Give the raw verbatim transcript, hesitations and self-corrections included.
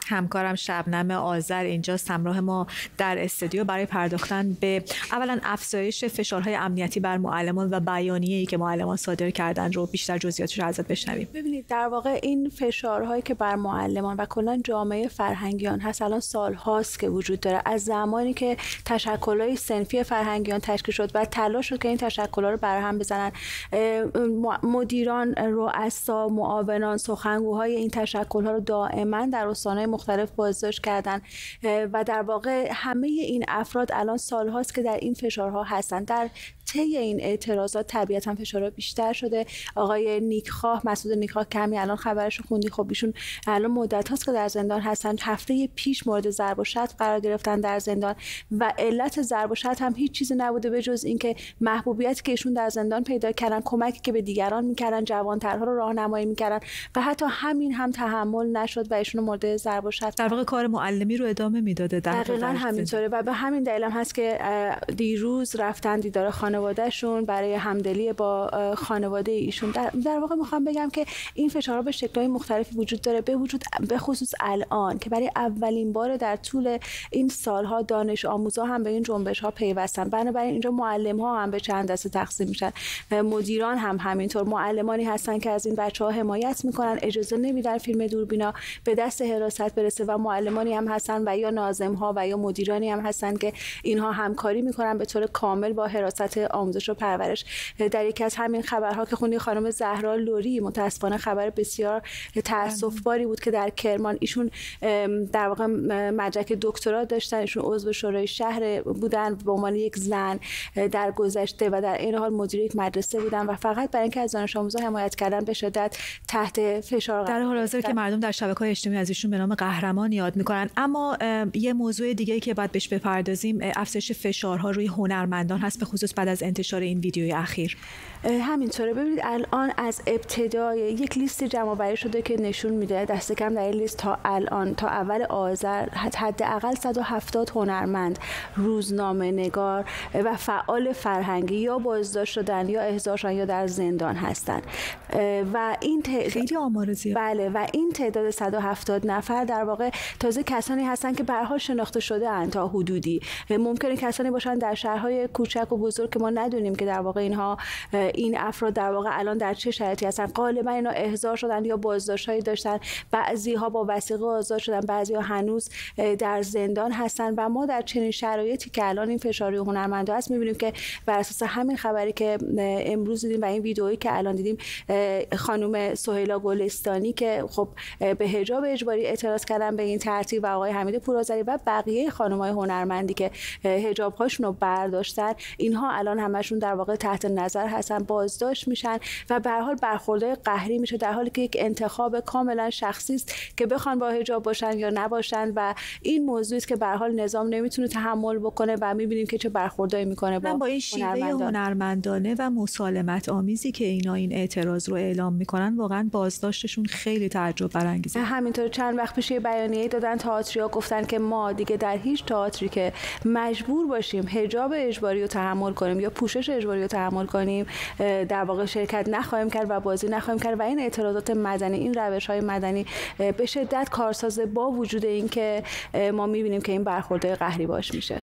همکارم شبنم آذر اینجا همراه ما در استودیو برای پرداختن به اولا افزایش فشارهای امنیتی بر معلمان و بیانیه‌ای که معلمان صادر کردن رو بیشتر جزئیاتش رو ازت بشنویم. ببینید در واقع این فشارهایی که بر معلمان و کلا جامعه فرهنگیان هست الان سال‌هاست که وجود داره، از زمانی که تشکل‌های صنفی فرهنگیان تشکیل شد و تلاش شد که این تشکل‌ها رو برهم بزنن. مدیران، رؤسا، معاونان، سخنگوهای این تشکل‌ها رو دائما در استان‌های مختلف بازداشت کردن و در واقع همه این افراد الان سال‌هاست که در این فشارها هستند. در طی این اعتراضات طبیعتاً فشارها بیشتر شده. آقای نیکخواه، مسعود نیکخواه که همین الان خبرش رو خوندی، خب ایشون الان مدت هاست که در زندان هستن. هفته پیش مورد ضرب و شتم قرار گرفتن در زندان و علت ضرب و شتم هم هیچ چیزی نبوده به جز اینکه محبوبیتی که ایشون در زندان پیدا کردن، کمکی که به دیگران میکردن، جوانترها رو راهنمایی میکردن و حتی همین هم تحمل نشد و ایشون مورد ضرب و شتم در واقع کار معلمی رو ادامه میداده. دقیقاً همینطوره و به همین دلیل هم هست که دیروز رفتن دیدار خانوادهشون برای همدلی با خانواده ایشون. در, در واقع میخوام بگم که این فشارها به شکل‌های مختلفی وجود داره، به وجود به خصوص الان که برای اولین بار در طول این سالها دانش آموزا هم به این جنبش‌ها پیوستن. بنابراین اینجا معلم‌ها هم به چند دسته تقسیم میشن، مدیران هم همینطور. معلمانی هستن که از این بچه‌ها حمایت میکنن، اجازه نمیدن فیلم دوربینا به دست حراست برسه و معلمانی هم هستن و یا ناظم‌ها و یا مدیرانی هم هستن که اینها همکاری میکنن به طور کامل با حراست آموزش و پرورش. در یکی از همین خبرها که خوندی خانم زهرا لوری، متاسفانه خبر بسیار تأسف‌باری بود که در کرمان ایشون در واقع مدرک دکترا داشتن، ایشون عضو شورای شهر بودن به عنوان یک زن در گذشته و در این حال مدیر یک مدرسه بودن و فقط برای اینکه از دانش آموزا حمایت کردن به شدت تحت فشار در حال حاضر که مردم در شبکه‌های اجتماعی از ایشون به نام قهرمان یاد میکنن. اما یه موضوع دیگه‌ای که باید بهش بپردازیم افزایش فشارها روی هنرمندان هست، به خصوص بعد از انتشار این ویدیوی اخیر. همینطوره. ببینید الان از ابتدای یک لیست جمع‌آوری شده که نشون میده دست کم در این لیست تا الان تا اول آذر حداقل صد و هفتاد هنرمند، روزنامه‌نگار و فعال فرهنگی یا بازداشت شدن یا احضار شدن یا در زندان هستند و این تعداد خیلی آمار زیاد. بله و این تعداد صد و هفتاد نفر در واقع تازه کسانی هستند که به هر حال شناخته شده اند تا حدودی. ممکنه کسانی باشن در شهرهای کوچک و بزرگ که ما ندونیم که در واقع اینها این افراد در واقع الان در چه شرایطی هستن. غالبا اینا احضار شدن یا بازداشت‌هایی داشتن، بعضی‌ها با وثیقه آزاد شدن، بعضی‌ها هنوز در زندان هستن و ما در چنین شرایطی که الان این فشار روی هنرمندا هست می‌بینیم که بر اساس همین خبری که امروز دیدیم و این ویدئویی که الان دیدیم، خانم سهیلا گلستانی که خب به حجاب اجباری اعتراض کردن به این ترتیب و آقای حمید پورآذری و بقیه خانم‌های هنرمندی که حجاب‌هاشون رو برداشتن، اینها الان همشون در واقع تحت نظر هستن، بازداشت میشن و به هر حال برخوردهای قهری میشه، در حالی که یک انتخاب کاملا شخصی است که بخوان با حجاب باشن یا نباشن و این موضوعی است که به هر حال نظام نمیتونه تحمل بکنه و میبینیم که چه برخوردایی میکنه با, با این شیوه هنرمندانه و مسالمت آمیزی که اینا این اعتراض رو اعلام میکنن واقعا بازداشتشون خیلی تعجب برانگیزه. همینطور چند وقت پیش بیانیه دادن تئاتریا، گفتن که ما دیگه در هیچ تئاتری که مجبور باشیم حجاب اجباری رو تحمل کنیم یا پوشش اجباری رو تحمل کنیم در واقع شرکت نخواهیم کرد و بازی نخواهیم کرد و این اعتراضات مدنی، این روش‌های مدنی به شدت کارساز با وجود این که ما می‌بینیم که این برخوردهای قهری باش میشه.